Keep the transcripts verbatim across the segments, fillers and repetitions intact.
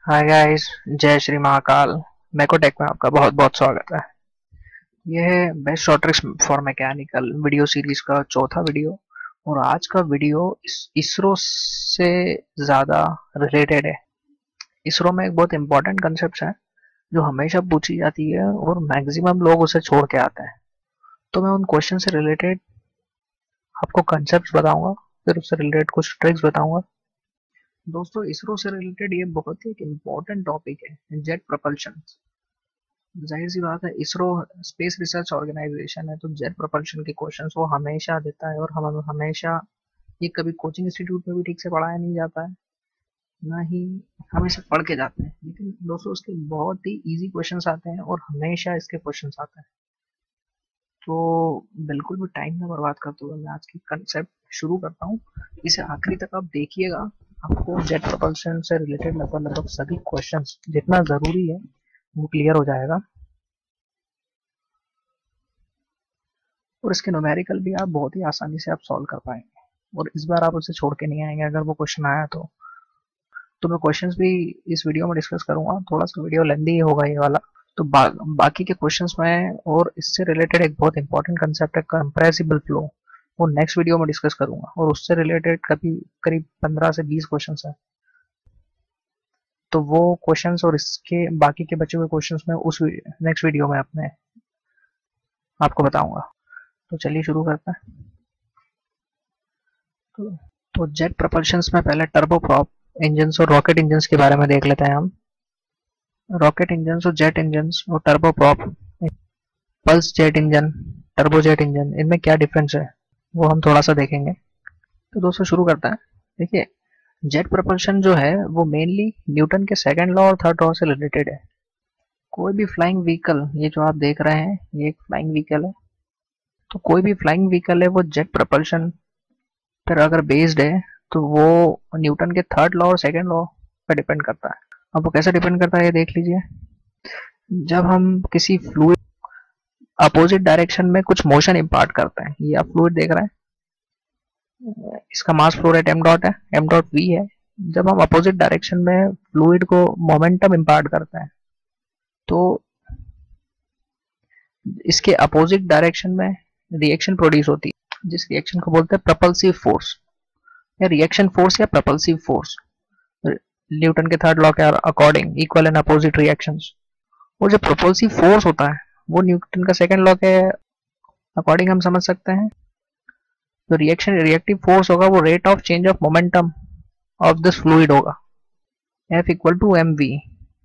Hi guys, जय श्री महाकाल। मैकोटेक में आपका बहुत बहुत स्वागत है। यह है best short tricks for mechanical video series का चौथा वीडियो। और आज का वीडियो इस इसरो से ज़्यादा रिलेटेड है। इसरो में एक बहुत इंपॉर्टेंट कंसेप्ट है जो हमेशा पूछी जाती है और मैक्सिमम लोग उसे छोड़ के आते हैं। तो मैं उन क्वेश्चन से रिलेटेड आपको कंसेप्ट बताऊंगा, फिर उससे रिलेटेड कुछ ट्रिक्स बताऊंगा। दोस्तों, इसरो से रिलेटेड ये बहुत ही एक इम्पोर्टेंट टॉपिक है, जेट प्रपल्शन। जाहिर सी बात है, इसरो स्पेस रिसर्च ऑर्गेनाइजेशन है, तो जेट प्रपल्शन के क्वेश्चंस वो हमेशा देता है। और हम हमेशा ये कभी कोचिंग इंस्टीट्यूट में भी ठीक से पढ़ाया नहीं जाता है, ना ही हमेशा पढ़ के जाते हैं। लेकिन दोस्तों, उसके बहुत ही इजी क्वेश्चंस आते हैं और हमेशा इसके क्वेश्चंस आते हैं। तो बिल्कुल भी टाइम ना बर्बाद करते हुए मैं आज की कंसेप्ट शुरू करता हूँ। इसे आखिरी तक आप देखिएगा, आपको जेट प्रपल्शन से रिलेटेड लगभग लगभग सभी क्वेश्चंस जितना जरूरी है वो क्लियर हो जाएगा। और इसके न्यूमेरिकल भी आप बहुत ही आसानी से आप सॉल्व कर पाएंगे और इस बार आप उसे छोड़ के नहीं आएंगे अगर वो क्वेश्चन आया तो। तो मैं क्वेश्चंस भी इस वीडियो में डिस्कस करूंगा। थोड़ा सा वीडियो लेंदी होगा ये वाला, तो बा, बाकी के क्वेश्चंस में और इससे रिलेटेड एक बहुत इंपॉर्टेंट कंसेप्ट है कंप्रेसिबल फ्लो, वो नेक्स्ट वीडियो में डिस्कस करूंगा। और उससे रिलेटेड कभी करीब पंद्रह से बीस क्वेश्चन है, तो वो क्वेश्चंस और इसके बाकी के बचे हुए क्वेश्चंस में उस नेक्स्ट वीडियो में अपने आपको बताऊंगा। तो चलिए शुरू करते हैं। तो, तो जेट प्रपल्शंस में पहले टर्बोप्रॉप इंजन्स और रॉकेट इंजन्स के बारे में देख लेते हैं हम। रॉकेट इंजन्स और जेट इंजन्स और turboprop, pulse jet engine, turbojet engine, इनमें क्या डिफरेंस है वो हम थोड़ा सा देखेंगे। तो दोस्तों शुरू करते हैं। देखिए, जेट प्रपल्शन जो है वो मेनली न्यूटन के सेकंड लॉ और थर्ड लॉ से रिलेटेड है। कोई भी फ्लाइंग व्हीकल, ये जो आप देख रहे हैं ये एक फ्लाइंग व्हीकल है, तो कोई भी फ्लाइंग व्हीकल है वो जेट प्रपल्शन पर अगर बेस्ड है तो वो न्यूटन के थर्ड लॉ और सेकंड लॉ पर डिपेंड करता है। अब वो कैसे डिपेंड करता है ये देख लीजिए। जब हम किसी फ्लूइड अपोजिट डायरेक्शन में कुछ मोशन इम्पार्ट करते हैं, ये आप फ्लूइड देख रहे हैं, इसका mass flow rate M dot है, एम डॉट वी है। जब हम अपोजिट डायरेक्शन में फ्लूइड को मोमेंटम इम्पार्ट करते हैं तो इसके अपोजिट डायरेक्शन में रिएक्शन प्रोड्यूस होती है, जिस रिएक्शन को बोलते हैं प्रपल्सिव फोर्स या रिएक्शन फोर्स या प्रपल्सिव फोर्स। न्यूटन के थर्ड लॉ के according equal and opposite reactions. और जो प्रपल्सिव फोर्स होता है वो न्यूटन का सेकंड लॉ के अकॉर्डिंग हम समझ सकते हैं। जो रिएक्शन रिएक्टिव फोर्स होगा वो rate of change of momentum of this fluid होगा, F equal to M V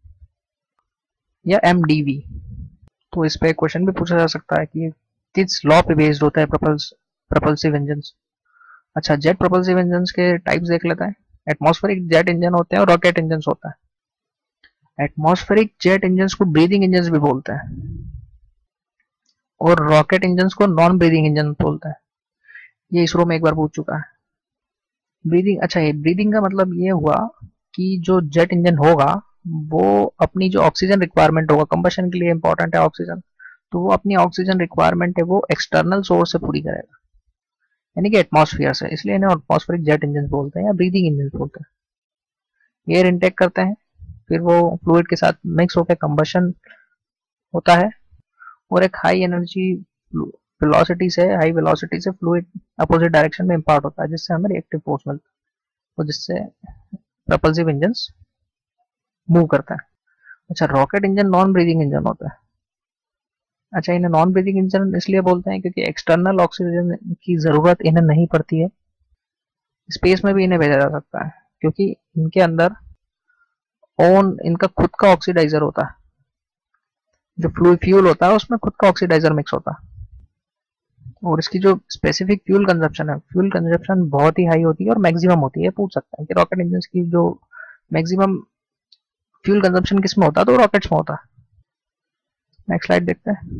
या एम डी वी। तो इस पे क्वेश्चन भी पूछा जा सकता है कि किस लॉ पे बेस्ड होता है प्रपल्स प्रपल्सिव इंजन। अच्छा, जेट प्रपल्सिव इंजन के टाइप्स देख लेते हैं। एटमॉस्फेरिक जेट इंजन होते हैं और रॉकेट इंजन होता है। एटमॉस्फेरिक जेट इंजन को ब्रीदिंग इंजन भी बोलते हैं और रॉकेट इंजन को नॉन ब्रीदिंग इंजन बोलते हैं। ये इसरो में एक बार पूछ चुका है। ब्रीदिंग, अच्छा ये ब्रीदिंग का मतलब ये हुआ कि जो जेट इंजन होगा वो अपनी जो ऑक्सीजन रिक्वायरमेंट होगा, कंबशन के लिए इंपॉर्टेंट है ऑक्सीजन, तो वो अपनी ऑक्सीजन रिक्वायरमेंट है वो एक्सटर्नल सोर्स से पूरी करेगा, यानी कि एटमॉस्फेयर से। इसलिए इन्हें एटमॉस्फेरिक जेट इंजन बोलते हैं या ब्रीदिंग इंजन बोलते हैं। एयर इनटेक करते हैं, फिर वो फ्लूइड के साथ मिक्स होकर कंबशन होता है और एक हाई एनर्जी वेलोसिटी से हाई वेलोसिटी से फ्लूइड अपोजिट डायरेक्शन में इंपार्ट होता है, जिससे हमें रिएक्टिव फोर्स मिलता है और जिससे प्रपल्सिव इंजन मूव करता है। अच्छा, rocket engine non breathing engine होता है। अच्छा, इन्हें नॉन ब्रीदिंग इंजन इसलिए बोलते हैं क्योंकि एक्सटर्नल ऑक्सीजन की जरूरत इन्हें नहीं पड़ती है। स्पेस में भी इन्हें भेजा जा सकता है क्योंकि इनके अंदर ओन इनका खुद का ऑक्सीडाइजर होता है। जो फ्लूइड फ्यूल होता है उसमें खुद का ऑक्सीडाइजर मिक्स होता है और इसकी जो स्पेसिफिक फ्यूल कंजप्शन है, फ्यूल कंजप्शन बहुत ही हाई होती है और मैक्सिमम होती है। पूछ सकते हैं कि रॉकेट इंजन की जो मैक्सिमम फ्यूल कंजप्शन किस में होता है, तो रॉकेट्स में होता है। नेक्स्ट स्लाइड देखते हैं।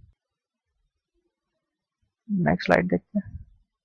नेक्स्ट स्लाइड देखते हैं।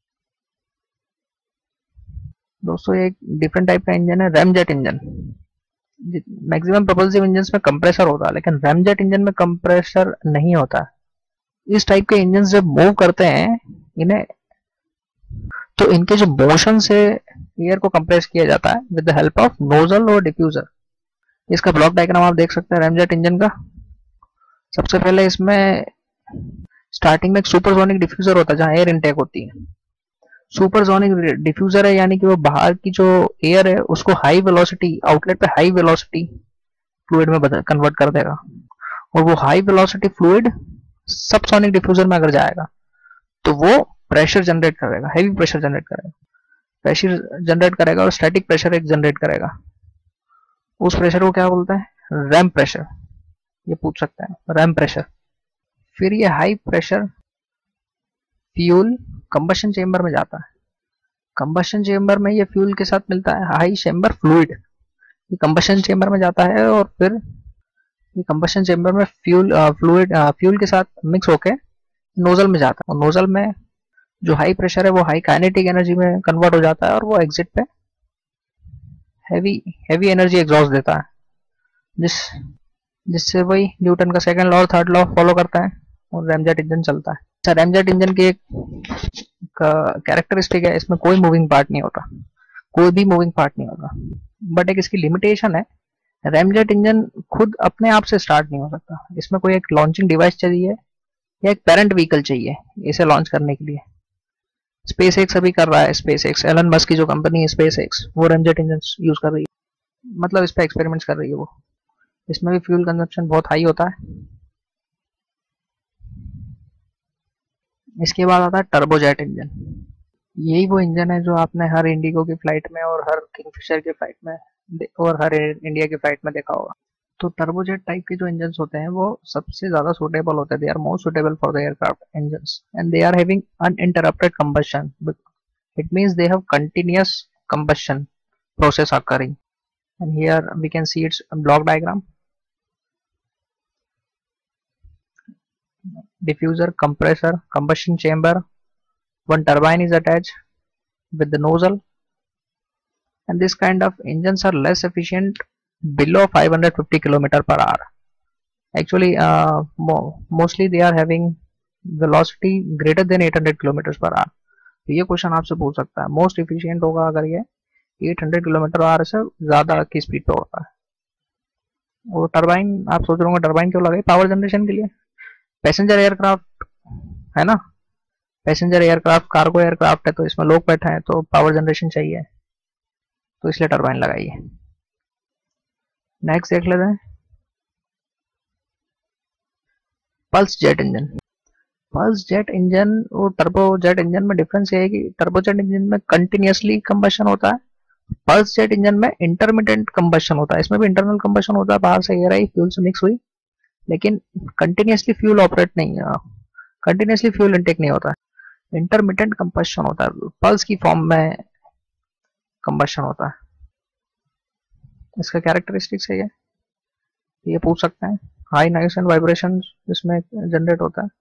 दोस्तों, एक डिफरेंट टाइप का इंजन है ramjet engine. Maximum propulsive engine में कंप्रेसर होता है, लेकिन रैमजेट इंजन में कंप्रेसर नहीं होता। इस टाइप के इंजन जब मूव करते हैं इन्हें, तो इनके जो मोशन से एयर को कंप्रेस किया जाता है with the help of nozzle और डिफ्यूजर। इसका ब्लॉक डायग्राम आप देख सकते हैं रैमजेट इंजन का। सबसे पहले इसमें स्टार्टिंग में एक सुपरसोनिक डिफ्यूजर होता है जहां एयर इनटेक होती है। सुपरसोनिक डिफ्यूजर है यानी कि वो बाहर की जो एयर है उसको हाई वेलोसिटी आउटलेट पे हाई वेलोसिटी फ्लूइड में कन्वर्ट कर देगा, और वो high velocity fluid subsonic diffuser में अगर जाएगा तो वो प्रेशर जनरेट करेगा, हैवी प्रेशर जनरेट करेगा प्रेशर जनरेट करेगा और स्टैटिक प्रेशर एक जनरेट करेगा। उस प्रेशर को क्या बोलते हैं? रैम प्रेशर, ये पूछ सकते हैं रैम प्रेशर। फिर ये high pressure fuel combustion chamber में जाता है। कंबशन चेंबर में ये फ्यूल के साथ मिलता है हाई चेंबर फ्लूइड, ये कंबशन चेंबर में जाता है और फिर ये कंबशन चेंबर में फ्यूल फ्लूइड फ्यूल के साथ मिक्स होके नोजल में जाता है, और नोजल में जो हाई प्रेशर है वो हाई काइनेटिक एनर्जी में कन्वर्ट हो जाता है और वो एग्जिट पे हैवी हैवी एनर्जी एग्जॉस्ट देता है, जिस जिससे वही न्यूटन का सेकंड लॉ और थर्ड लॉ फॉलो करता है और रैमजेट इंजन चलता है। अच्छा, रैमजेट इंजन की एक कैरेक्टरिस्टिक है, इसमें कोई मूविंग पार्ट नहीं होता, कोई भी मूविंग पार्ट नहीं होता। बट एक इसकी लिमिटेशन है, रैमजेट इंजन खुद अपने आप से स्टार्ट नहीं हो सकता, इसमें कोई एक लॉन्चिंग डिवाइस चाहिए या एक पेरेंट व्हीकल चाहिए इसे लॉन्च करने के लिए। स्पेस एक्स अभी कर रहा है, स्पेस एक्स एलन मस्क की जो कंपनी है स्पेस एक्स, वो रैमजेट इंजन यूज कर रही है, मतलब इस पे एक्सपेरिमेंट्स कर रही है वो। इसमें भी फ्यूल कंजप्शन बहुत हाई होता है। इसके बाद आता है टर्बोजेट इंजन। यही वो इंजन है जो आपने हर इंडिगो की फ्लाइट में और हर किंगफिशर की फ्लाइट में और हर इंडिया की फ्लाइट में देखा होगा। तो टर्बोजेट टाइप के जो इंजन होते हैं वो सबसे ज्यादा सुटेबल होते हैं, they are more suitable for the aircraft engines and they are having uninterrupted combustion, it means they have continuous combustion process occurring. And here we can see its block diagram. Diffuser, compressor, combustion chamber, one turbine is attached with the nozzle, and this kind of engines are less efficient below five hundred fifty kilometer per hour. Actually uh, mo mostly they are having velocity greater than eight hundred kilometers per hour. तो ये question आपसे पूछ सकता है most efficient होगा अगर ये आठ सौ किलोमीटर आवर से ज्यादा की स्पीड पे होता है। वो टरबाइन आप सोच रहे होंगे टरबाइन क्यों लगाई? पावर जनरेशन के लिए। पैसेंजर एयरक्राफ्ट है ना, पैसेंजर एयरक्राफ्ट कार्गो एयरक्राफ्ट है, तो इसमें लोग बैठे हैं तो पावर जनरेशन चाहिए, तो इसलिए टरबाइन लगाई है। नेक्स्ट देख लेते हैं pulse jet engine. Pulse jet engine और टर्बो जेट इंजन में डिफरेंस ये है कि टर्बो जेट इंजन में कंटिन्यूसली कंबशन होता है, पल्स जेट इंजन में इंटरमिटेंट कंबशन होता है। इसमें भी इंटरनल कंबशन होता है, बाहर से एयर आई फ्यूल से मिक्स हुई, लेकिन कंटिन्यूसली फ्यूल ऑपरेट नहीं है, कंटिन्यूसली फ्यूल इनटेक नहीं होता है, इंटरमिटेंट कंबशन होता है, पल्स की फॉर्म में कंबशन होता है। इसका कैरेक्टरिस्टिक्स है ये ये पूछ सकते हैं। हाई नॉइस एंड वाइब्रेशन इसमें जनरेट होता है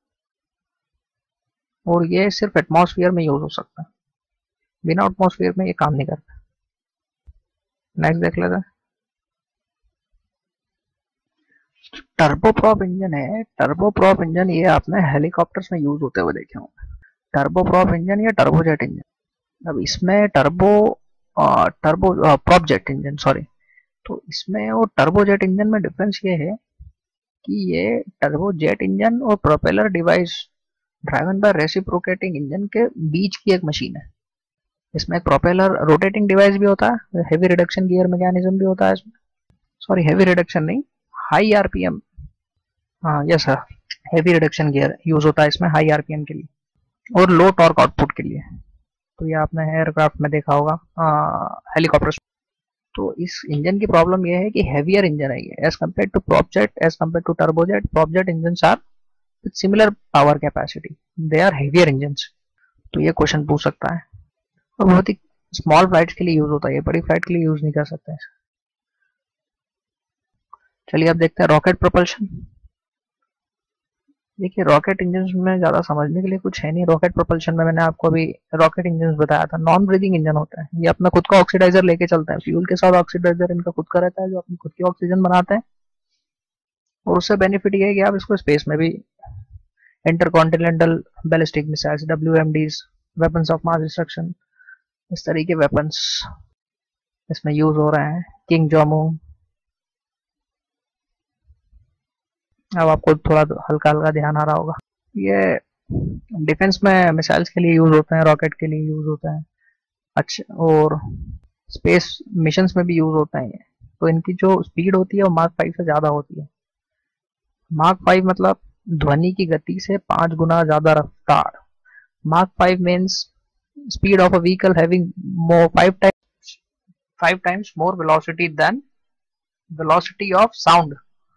और ये सिर्फ एटमॉस्फेयर में यूज हो सकता है, बिना एटमॉस्फेयर में ये काम नहीं करता। नेक्स्ट देख लेते हैं टर्बोप्रॉप इंजन है। टर्बोप्रॉप इंजन ये आपने हेलीकॉप्टर्स में यूज होते हुए देखे होंगे, टर्बोप्रॉप इंजन या टर्बोजेट इंजन। अब इसमें turbo turbo prop jet engine sorry तो इसमें और टर्बोजेट इंजन में डिफरेंस ये है कि ये टर्बोजेट इंजन और propeller device driven by reciprocating engine के बीच की एक मशीन है। इसमें एक प्रोपेलर रोटेटिंग डिवाइस भी होता है, हेवी रिडक्शन गियर मैकेनिज्म भी होता है इसमें, सॉरी हेवी रिडक्शन नहीं, हाई आरपीएम, हाँ yes sir, heavy reduction gear use होता है इसमें हाई आरपीएम के लिए और लो टॉर्क आउटपुट के लिए। तो ये आपने एयरक्राफ्ट में देखा होगा, हेलीकॉप्टर। तो इस इंजन की प्रॉब्लम ये है कि हेवियर इंजन है ये as compare to propjet, as compare to turbojet. Propjet engine are with similar power capacity, they are heavier engine. तो ये क्वेश्चन पूछ सकता है और बहुत ही स्मॉल फ्लाइट्स के लिए यूज होता है, ये बड़ी फ्लाइट के लिए यूज नहीं कर सकते। चलिए अब देखते हैं रॉकेट प्रोपल्शन। देखिए रॉकेट इंजन में ज्यादा समझने के लिए कुछ है नहीं। रॉकेट प्रोपल्शन में मैंने आपको अभी रॉकेट इंजन बताया था, नॉन ब्रीदिंग इंजन होता है, ये अपना खुद का ऑक्सीडाइजर लेके चलता है, फ्यूल के साथ ऑक्सीडाइजर इनका खुद का रहता है जो अपनी खुद की ऑक्सीजन बनाते हैं। और उससे बेनिफिट ये है कि आप इसको स्पेस में भी intercontinental ballistic missiles W M Ds, weapons of mass destruction, इस तरीके वेपन्स इसमें यूज हो रहे हैं। किंग जोमो अब आपको थोड़ा हल्का हल्का ध्यान आ रहा होगा। ये डिफेंस में मिसाइल्स के लिए यूज होते हैं, रॉकेट के लिए यूज होते हैं, अच्छा, और स्पेस मिशंस में भी यूज होते हैं ये। तो इनकी जो स्पीड होती है वो मार्क फाइव से ज्यादा होती है। मार्क फाइव मतलब ध्वनि की गति से पांच गुना ज्यादा रफ्तार। मार्क five means speed of a vehicle having more five times five times more velocity than velocity of sound.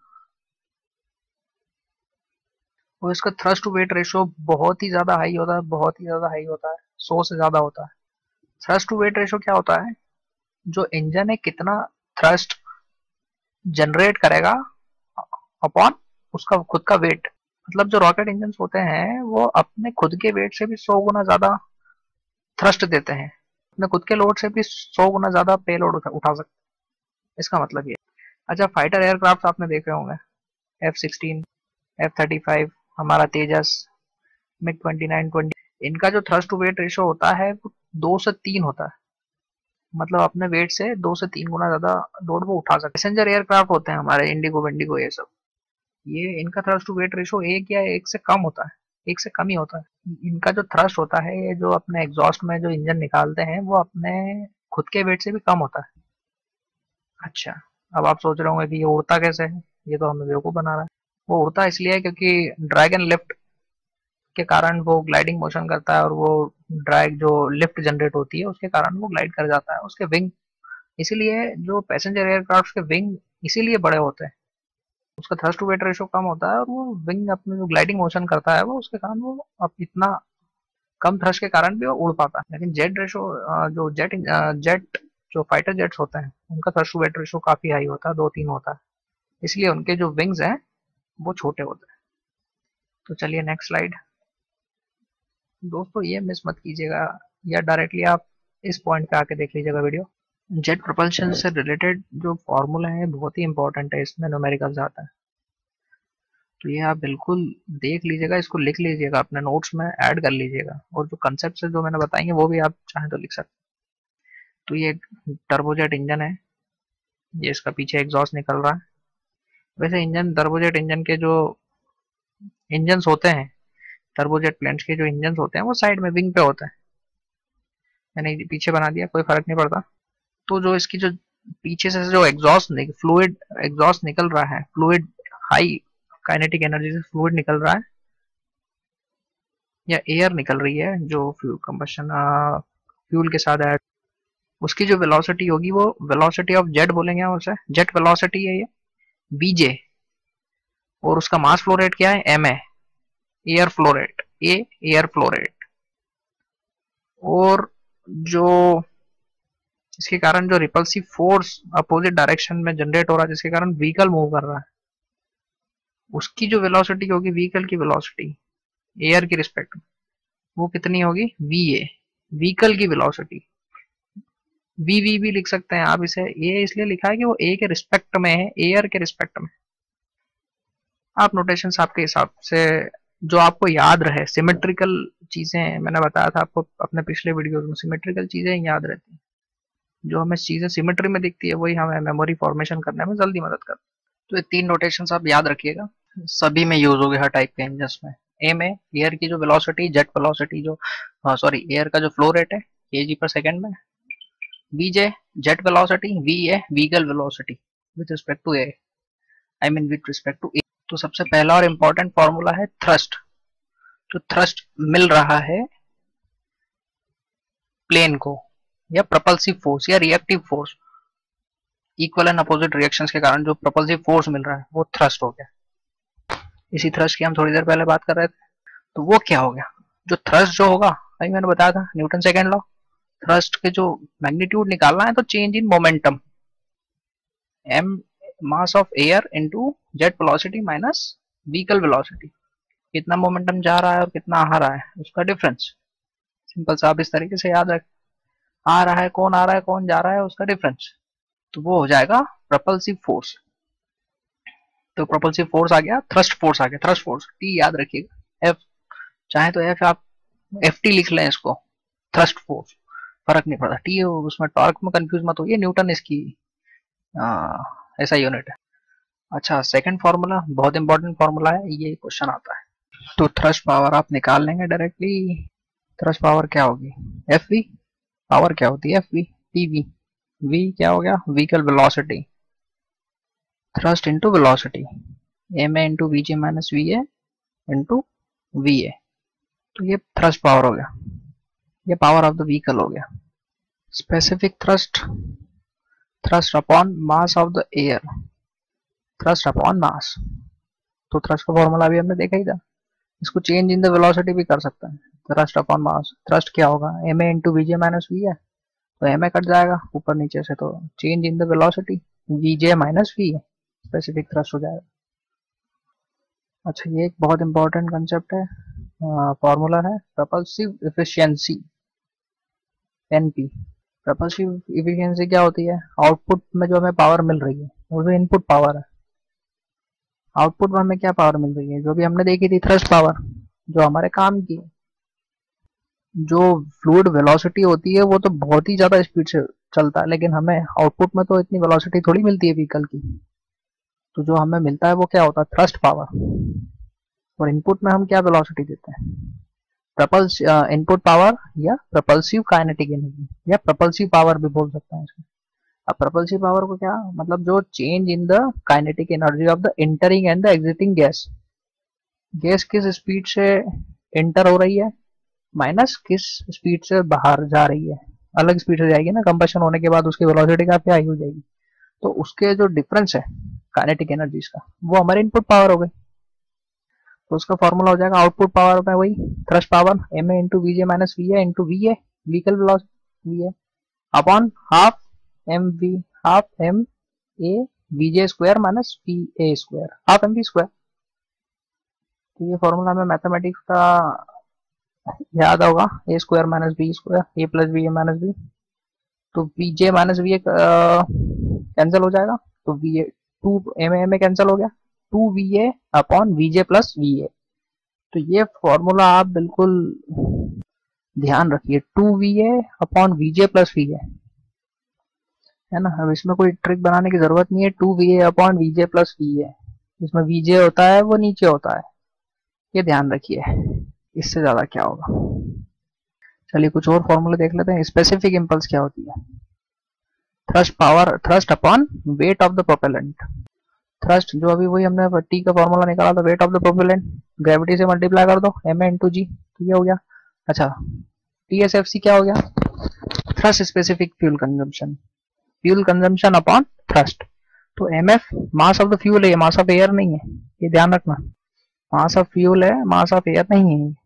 और इसका थ्रस्ट टू वेट रेशियो बहुत ही ज्यादा हाई होता है, बहुत ही ज्यादा हाई होता है, सौ से ज्यादा होता है। थ्रस्ट टू वेट रेशियो क्या होता है? जो इंजन है कितना थ्रस्ट जनरेट करेगा अपॉन उसका खुद का वेट। मतलब जो रॉकेट इंजन होते हैं वो अपने खुद के वेट से भी सौ गुना ज्यादा थ्रस्ट देते हैं, अपने खुद के लोड से भी सौ गुना ज्यादा पे लोड उठा, उठा सकते हैं। इसका मतलब ये। अच्छा, फाइटर एयरक्राफ्ट आपने देखे होंगे, F sixteen, F thirty five, हमारा Tejas, MiG twenty nine, twenty, इनका जो थ्रस्ट टू वेट रेशियो होता है वो दो से तीन होता है। मतलब अपने वेट से दो से तीन गुना ज्यादा लोड वो उठा सकते हैं। पैसेंजर एयरक्राफ्ट होते हैं हमारे, इंडिगो विंडिगो ये सब, ये इनका थ्रस्ट टू वेट रेशियो एक या एक से कम होता है, एक से कम ही होता है। इनका जो थ्रस्ट होता है, ये जो अपने एग्जॉस्ट में जो इंजन निकालते हैं वो अपने खुद के वेट से भी कम होता है। अच्छा, अब आप सोच रहे होंगे कि ये उड़ता कैसे है, ये तो हमें बेवकूफ बना रहा है। वो उड़ता इसलिए है क्योंकि ड्रैगन लिफ्ट के कारण वो ग्लाइडिंग मोशन करता है, और वो ड्रैग जो लिफ्ट जनरेट होती है उसके कारण वो ग्लाइड कर जाता है। उसके विंग, इसीलिए जो पैसेंजर एयरक्राफ्ट के विंग इसीलिए बड़े होते हैं, उसका थ्रस्ट टू वेट रेशियो कम होता है, और वो विंग अपने जो ग्लाइडिंग मोशन करता है वो उसके कारण वो अब इतना कम थ्रस्ट के कारण भी वो उड़ पाता है। लेकिन जेट रेशो जो जेट जेट जो फाइटर जेट्स होते हैं उनका थ्रस्ट टू वेट रेशियो काफी हाई होता है, दो तीन होता है, इसलिए उनके जो विंग्स हैं वो छोटे होते हैं। तो चलिए नेक्स्ट स्लाइड। दोस्तों ये मिस मत कीजिएगा, या डायरेक्टली आप इस पॉइंट पे आके देख लीजिएगा वीडियो। जेट प्रोपल्शन से रिलेटेड जो फॉर्मूला है बहुत ही इंपॉर्टेंट है, इसमें न्यूमेरिकल्स आता है, तो ये आप बिल्कुल देख लीजिएगा, इसको लिख लीजिएगा, अपने नोट्स में ऐड कर लीजिएगा, और जो कंसेप्ट है जो मैंने बताएंगे वो भी आप चाहें तो लिख सकते हैं। तो ये टर्बोजेट इंजन है, ये इसका पीछे एग्जॉस्ट निकल रहा है। वैसे इंजन, टर्बोजेट इंजन के जो इंजन होते हैं, टर्बोजेट प्लेन्स के जो इंजन होते हैं वो साइड में विंग पे होते हैं। मैंने पीछे बना दिया, कोई फर्क नहीं पड़ता। तो जो इसकी जो पीछे से जो एग्जॉस्ट फ्लूइड एग्जॉस्ट निकल रहा है, फ्लूइड हाई काइनेटिक एनर्जी से फ्लूइड निकल रहा है, या एयर निकल रही है जो फ्यूल कंबशन फ्यूल के साथ ऐड, उसकी जो वेलोसिटी होगी वो वेलोसिटी ऑफ जेट बोलेंगे हम उसे, जेट वेलोसिटी है ये, बीजे। और उसका मास फ्लो रेट क्या है, एम है, air flow rate, A air flow rate. और जो इसके कारण जो रिपल्सिव फोर्स अपोजिट डायरेक्शन में जनरेट हो रहा है, जिसके कारण व्हीकल मूव कर रहा है, उसकी जो वेलोसिटी होगी व्हीकल की वेलोसिटी एयर की रिस्पेक्ट में, वो कितनी होगी, वी ए, व्हीकल की वेलोसिटी। वी वी भी लिख सकते हैं आप इसे, ए इसलिए लिखा है कि वो ए के रिस्पेक्ट में है, एयर के रिस्पेक्ट में। आप नोटेशन आपके हिसाब से जो आपको याद रहे, सिमेट्रिकल चीजें, मैंने बताया था आपको अपने पिछले वीडियोस में, सिमेट्रिकल चीजें याद रहती हैं, जो हमें चीजें सिमेट्री में दिखती है वही हमें मेमोरी फॉर्मेशन करने में जल्दी मदद करती है। तो ये तीन नोटेशन आप याद रखिएगा, सभी में यूज होगी हर टाइप के इंजन में। ए में एयर की जो वेलोसिटी, जेट वेलोसिटी जो सॉरी एयर का जो फ्लो रेट है केजी पर सेकंड में, VJ jet velocity, V A vehicle velocity with respect to A, I mean with respect to A. तो सबसे पहला और इंपॉर्टेंट फॉर्मूला है थ्रस्ट। जो थ्रस्ट मिल रहा है प्लेन को, या प्रपल्सिव फोर्स या reactive force, equal and opposite reactions के कारण जो प्रपल्सिव फोर्स मिल रहा है वो थ्रस्ट हो गया। इसी थ्रस्ट की हम थोड़ी देर पहले बात कर रहे थे। तो वो क्या हो गया, जो थ्रस्ट जो होगा, भाई मैंने बताया था न्यूटन सेकेंड लॉ, थ्रस्ट के जो मैग्नीट्यूड निकालना है तो change in momentum, M mass of air into jet velocity minus vehicle velocity, कितना मोमेंटम जा रहा है और कितना आ रहा है उसका डिफरेंस। सिंपल सा आप इस तरीके से याद रख, आ रहा है कौन, आ रहा है कौन, जा रहा है उसका डिफरेंस, तो वो हो जाएगा प्रपल्सिव फोर्स। तो प्रपल्सिव फोर्स आ गया, थ्रस्ट फोर्स आ गया, थ्रस्ट फोर्स टी याद रखिएगा, एफ चाहे तो एफ आप एफ टी लिख लें इसको, थ्रस्ट फोर्स फर्क नहीं पड़ता, टी उसमें टॉर्क में कंफ्यूज मत होइए, न्यूटन इसकी आ, ऐसा यूनिट है। अच्छा, सेकंड फॉर्मूला बहुत इंपॉर्टेंट फॉर्मूला है, ये क्वेश्चन आता है। तो थ्रस्ट पावर आप निकाल लेंगे डायरेक्टली। थ्रस्ट पावर क्या होगी, एफ वी। पावर क्या होती है, F V T V. V क्या हो गया, vehicle velocity, thrust into velocity, M A into V J minus V A into V A. तो ये थ्रस्ट पावर हो गया, ये पावर ऑफ द व्हीकल हो गया। Specific thrust, thrust upon mass of the air, thrust upon mass. तो thrust का formula भी हमने देखा ही था, इसको चेंज इन द वेलोसिटी भी कर सकते हैं। थ्रस्ट अपॉन मास, थ्रस्ट क्या होगा, M A into V J minus V है, तो एम ए कट जाएगा ऊपर नीचे से, तो change in the velocity V J minus V है, स्पेसिफिक थ्रस्ट हो जाएगा। अच्छा, ये एक बहुत इंपॉर्टेंट कंसेप्ट है, फॉर्मूला है propulsive efficiency, NP. Propulsive efficiency क्या होती है, आउटपुट में जो हमें पावर मिल रही है वो जो इनपुट पावर है, आउटपुट में हमें क्या पावर मिल रही है, जो भी हमने देखी थी थ्रस्ट पावर, जो हमारे काम की। जो फ्लूइड वेलोसिटी होती है वो तो बहुत ही ज्यादा स्पीड से चलता है, लेकिन हमें आउटपुट में तो इतनी वेलोसिटी थोड़ी मिलती है व्हीकल की। तो जो हमें मिलता है वो क्या होता है, थ्रस्ट पावर। और इनपुट में हम क्या वेलोसिटी देते हैं, प्रपल्स इनपुट पावर या प्रपल्सिव काइनेटिक एनर्जी, या प्रपल्सिव पावर भी बोल सकते हैं इसको। अब प्रपल्सिव पावर को क्या मतलब, जो change in the kinetic energy of the entering and the exiting gas. Gas किस स्पीड से एंटर हो रही है माइनस किस स्पीड से बाहर जा रही है, अलग स्पीड से जाएगी ना, कंबशन होने के बाद उसकी वेलोसिटी काफी हाई हो जाएगी। तो उसके जो डिफरेंस है काइनेटिक एनर्जीज का, वो हमारे इनपुट पावर हो गई। तो उसका फॉर्मूला हो जाएगा आउटपुट पावर में वही thrust power, M A into V J minus V A into V A, vehicle velocity V A, upon half M V, half M A V J square minus V A square, half M V square. तो ये formula हमें mathematics का याद होगा, A square minus B square, A plus B A minus B. तो V J minus V A cancel हो जाएगा, तो V A to M A में कैंसिल हो गया, two V A upon V J plus V A. तो ये formula आप बिल्कुल ध्यान रखिए, two V A upon V J plus V A, है ना। अब इसमें कोई ट्रिक बनाने की जरूरत नहीं है, two V A upon V J plus V A, इसमें वी जे होता है वो नीचे होता है, ये ध्यान रखिए, इससे ज्यादा क्या होगा। चलिए कुछ और फॉर्मूले देख लेते हैं। स्पेसिफिक इंपल्स क्या होती है, thrust power, thrust upon weight of the propellant. Thrust जो अभी वही हमने टी का फॉर्मूला निकाला था, weight of the propellant, gravity से मल्टीप्लाई कर दो, एम ए इंटू जी, तो ये हो गया। अच्छा, टी एस एफ सी क्या हो गया, thrust specific fuel consumption, fuel consumption upon thrust. तो M F mass of the fuel है, मास ऑफ एयर नहीं है, ये ध्यान रखना, मास ऑफ फ्यूल है, मास ऑफ एयर नहीं है।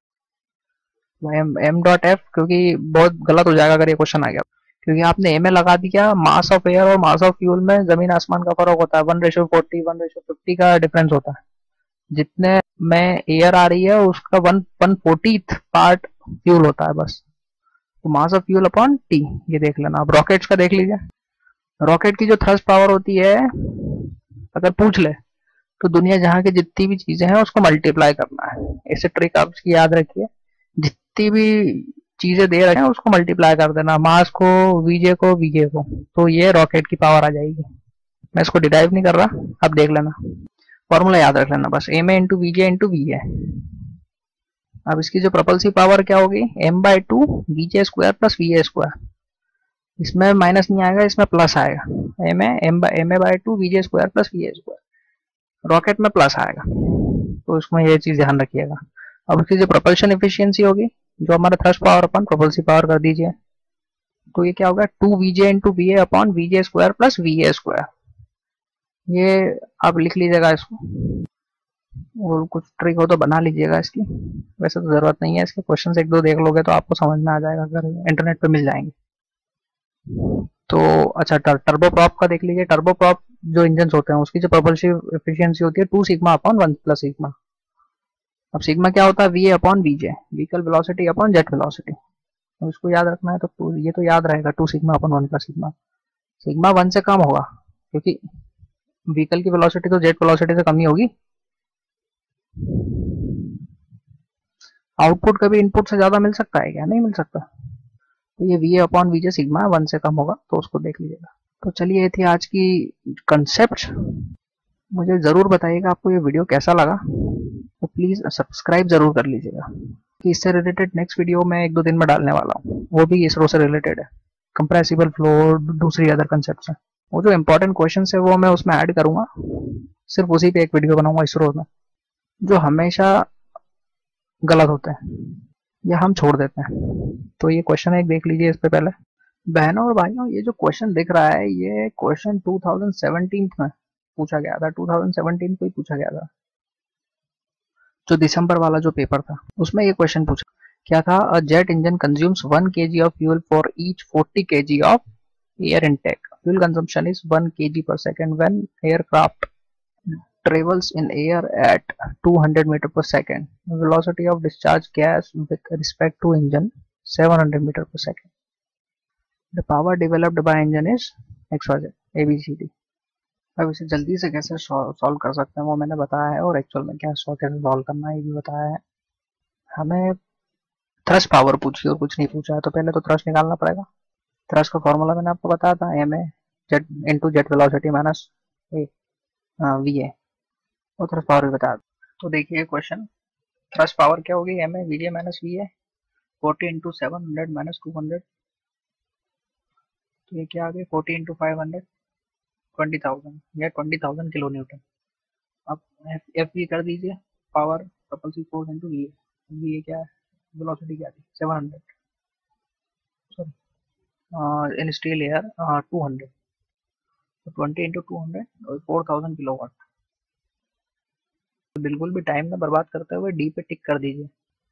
एम एम डॉट एफ, क्योंकि बहुत गलत हो जाएगा अगर ये क्वेश्चन आ गया, क्योंकि आपने एम ए लगा दिया, मास ऑफ एयर और मास ऑफ फ्यूल में जमीन आसमान का फर्क होता है, one ratio forty, one ratio fifty का डिफरेंस होता है। जितने में एयर आ रही है उसका one one fortieth part fuel होता है बस। तो mass of fuel upon T, ये देख लेना। अब रॉकेट्स का देख लीजिए, रॉकेट की जो थ्रस्ट पावर होती है, अगर पूछ ले तो दुनिया जहां की जितनी भी चीजें हैं उसको मल्टीप्लाई करना है, ऐसे ट्रिक आप इसकी याद रखिए, जितनी भी चीजें दे रहे हैं उसको मल्टीप्लाई कर देना, मास को, वीजे को, वीजे को, तो ये रॉकेट की पावर आ जाएगी। मैं इसको डिराइव नहीं कर रहा, अब देख लेना, फॉर्मूला याद रख लेना बस, M A into V J into V है। अब इसकी जो प्रपल्सिव पावर क्या होगी, M by two V J square plus V A square, इसमें माइनस नहीं आएगा, इसमें प्लस आएगा, M A M by M A by two V J square plus V A square, rocket में प्लस आएगा, तो इसमें ये चीज ध्यान रखिएगा। अब इसकी जो प्रोपल्शन एफिशिएंसी होगी, जो हमारा thrust power upon propulsive power कर दीजिए, तो ये क्या होगा, two V J into V A upon V J square plus V A square. ये आप लिख लीजिएगा इसको, और कुछ ट्रिक हो तो बना लीजिएगा इसकी, वैसे तो जरूरत नहीं है इसके, क्वेश्चन एक दो देख लोगे तो आपको समझ में आ जाएगा, अगर इंटरनेट पे मिल जाएंगे तो। अच्छा, टर, टर्बो प्रॉप का देख लीजिए, टर्बो प्रॉप जो इंजन होते हैं उसकी जो प्रोपल्सिव एफिशिएंसी होती है two sigma upon one plus sigma. अब सिग्मा क्या होता है, V upon V J, vehicle velocity upon jet velocity. अब इसको याद रखना है तो ये तो याद रहेगा, two sigma upon one plus sigma. Sigma one से कम होगा क्योंकि व्हीकल की वेलोसिटी तो जेट वेलोसिटी से कम ही होगी। आउटपुट कभी इनपुट से ज्यादा मिल सकता है क्या, नहीं मिल सकता। तो ये V upon V J sigma one से कम होगा, तो उसको देख लीजिएगा। तो चलिए, ये थी आज की कंसेप्ट मुझे ज़रूर बताइएगा आपको ये वीडियो कैसा लगा, तो प्लीज़ सब्सक्राइब ज़रूर कर लीजिएगा कि इससे रिलेटेड नेक्स्ट वीडियो मैं एक दो दिन में डालने वाला हूँ, वो भी इसरो से रिलेटेड है। कंप्रेसिबल फ्लो, दूसरी अदर कंसेप्ट है, वो जो इंपॉर्टेंट क्वेश्चन है वो मैं उसमें ऐड करूंगा, सिर्फ उसी पे एक वीडियो बनाऊंगा इसरो में, जो हमेशा गलत होते हैं या हम छोड़ देते हैं। तो ये क्वेश्चन एक देख लीजिए इस पे पहले। बहनों और भाइयों, ये जो क्वेश्चन दिख रहा है ये क्वेश्चन टू थाउजेंड सेवेंटीन में पूछा गया था, टू थाउजेंड सेवेंटीन को ही पूछा गया था, जो दिसंबर वाला जो पेपर था उसमें ये क्वेश्चन पूछा क्या था। A jet engine consumes one KG of fuel for each forty KG of air intake. Fuel consumption is one KG per second when aircraft travels in air at two hundred meter per second. Velocity of discharge gas with respect to engine seven hundred meter per second. The power developed by engine is X Y Z A B C D. अब इसे जल्दी से कैसे solve कर सकते हैं वो मैंने बताया है, और एक्चुअल में क्या कैसे सॉल्व करना है ये भी बताया है। हमें थ्रस्ट पावर पूछी और कुछ नहीं पूछा है, तो पहले तो थ्रस्ट निकालना पड़ेगा। थ्रस्ट का फॉर्मूला मैंने आपको बताया था, M A jet into jet velocity minus A V A, और थ्रस्ट पावर भी बताया। तो देखिए क्वेश्चन, थ्रस्ट पावर क्या होगी, M A V J minus V A, forty into seven hundred minus two hundred, तो ये क्या आ गया, forty into five hundred, twenty thousand या ट्वेंटी थाउजेंड किलो न्यूटन। अब एफ वी कर दीजिए, power propulsive force into V A, V A क्या है, वेलोसिटी क्या थी seven hundred, sorry in still air two hundred, तो ट्वेंटी इंटू टू हंड्रेड और फोर थाउजेंड किलो वाट। तो बिल्कुल भी टाइम ना बर्बाद करते हुए डी पे टिक कर दीजिए।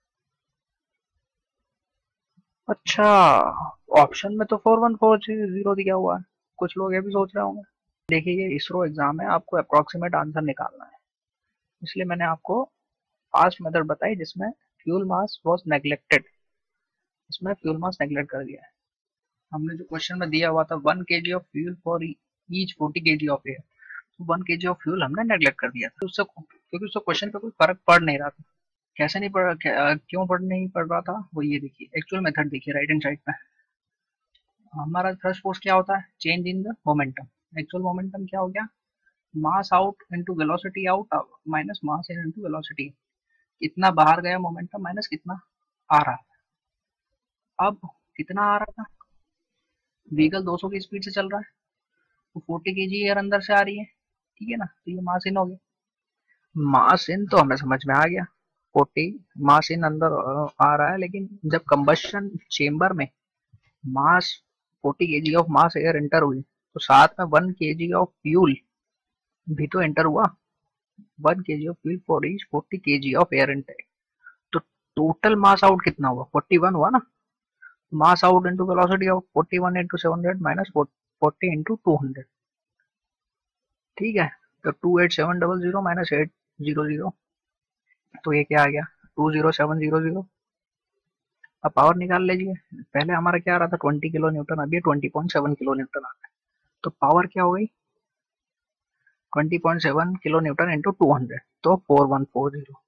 अच्छा, ऑप्शन में तो फोर वन फोर जीरो दिया हुआ है, कुछ लोग ये भी सोच रहे होंगे। देखिए ये इसरो एग्जाम है, आपको अप्रोक्सीमेट आंसर निकालना है, इसलिए मैंने आपको फास्ट मेथड बताई जिसमें फ्यूल मास वाज नेग्लेक्टेड, इसमें फ्यूल मास नेग्लेक्ट कर दिया है। हमने जो क्वेश्चन में दिया हुआ था one KG of fuel for each forty KG of air, तो वन केजी ऑफ फ्यूल हमने नेग्लेक्ट कर दिया था उससे, क्योंकि उससे क्वेश्चन पे कोई फर्क पड़ नहीं रहा था। कैसे नहीं पड़ क्यों पढ़ नहीं पड़ रहा था, वो ये देखिए एक्चुअल मेथड देखिए राइट हैंड साइड पे। हमारा थ्रस्ट फोर्स क्या होता है, change in the momentum. Actual momentum क्या हो गया, mass out into velocity out minus mass in into velocity. कितना बाहर गया मोमेंटम माइनस कितना आ रहा है। अब कितना आ रहा था, व्हीकल दो सौ की स्पीड से चल रहा है, तो फोर्टी केजी एयर अंदर से आ रही है, ठीक है ना, तो ये मास इन हो गया। मास इन तो हमें समझ में आ गया, फोर्टी मास इन अंदर आ रहा है, लेकिन जब कंबशन चेम्बर में mass forty KG of mass air enter हुई, तो साथ में वन केजी ऑफ फ्यूल भी तो एंटर हुआ, one KG of fuel for each forty KG of air intake. तो टोटल मास आउट कितना हुआ, फोर्टी वन हुआ ना। Mass out into velocity of forty one into seven hundred minus forty into two hundred, ठीक है। तो two eight seven double zero minus eight zero zero, तो ये क्या आ गया, two zero seven zero zero. अब पावर निकाल लीजिए, पहले हमारा क्या आ रहा था ट्वेंटी किलो न्यूटन, अभी twenty point seven kilonewton आ रहा है, तो पावर क्या हो गई twenty point seven kilonewton into two hundred, तो फोर वन फोर जीरो।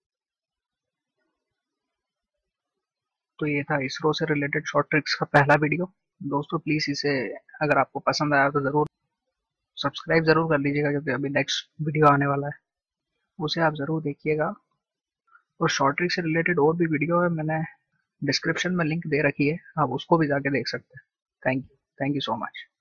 तो ये था इसरो से रिलेटेड शॉर्ट ट्रिक्स का पहला वीडियो। दोस्तों प्लीज इसे अगर आपको पसंद आया तो जरूर सब्सक्राइब जरूर कर लीजिएगा, क्योंकि अभी नेक्स्ट वीडियो आने वाला है, उसे आप जरूर देखिएगा। और शॉर्ट ट्रिक से रिलेटेड और भी वीडियो है, मैंने डिस्क्रिप्शन में लिंक दे रखी है, आप उसको भी जाके देख सकते हैं। Thank you, thank you so much.